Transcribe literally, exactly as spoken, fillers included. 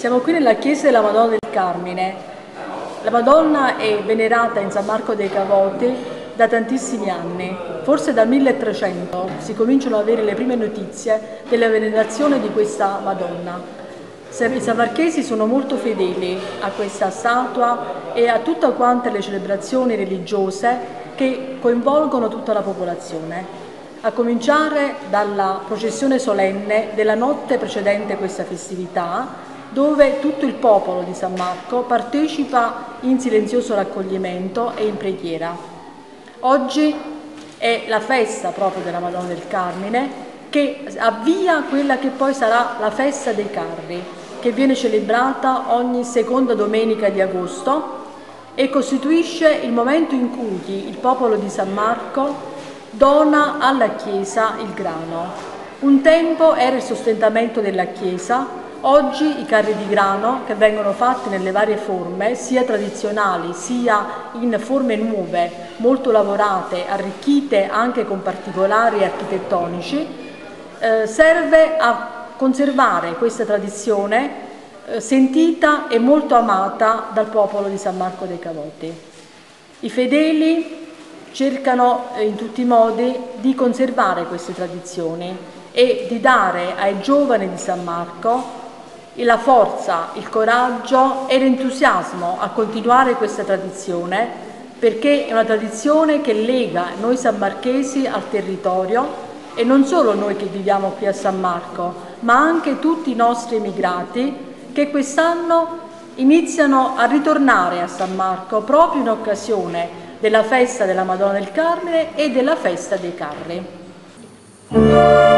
Siamo qui nella chiesa della Madonna del Carmine. La Madonna è venerata in San Marco dei Cavoti da tantissimi anni, forse dal milletrecento si cominciano ad avere le prime notizie della venerazione di questa Madonna. I sanmarchesi sono molto fedeli a questa statua e a tutte quante le celebrazioni religiose che coinvolgono tutta la popolazione, a cominciare dalla processione solenne della notte precedente questa festività, dove tutto il popolo di San Marco partecipa in silenzioso raccoglimento e in preghiera. Oggi è la festa proprio della Madonna del Carmine che avvia quella che poi sarà la festa dei carri, che viene celebrata ogni seconda domenica di agosto e costituisce il momento in cui il popolo di San Marco dona alla Chiesa il grano. Un tempo era il sostentamento della Chiesa. Oggi i carri di grano, che vengono fatti nelle varie forme, sia tradizionali sia in forme nuove, molto lavorate, arricchite anche con particolari architettonici, eh, serve a conservare questa tradizione eh, sentita e molto amata dal popolo di San Marco dei Cavoti. I fedeli cercano eh, in tutti i modi di conservare queste tradizioni e di dare ai giovani di San Marco la forza, il coraggio e l'entusiasmo a continuare questa tradizione, perché è una tradizione che lega noi sanmarchesi al territorio e non solo noi che viviamo qui a San Marco, ma anche tutti i nostri emigrati che quest'anno iniziano a ritornare a San Marco proprio in occasione della festa della Madonna del Carmine e della festa dei carri.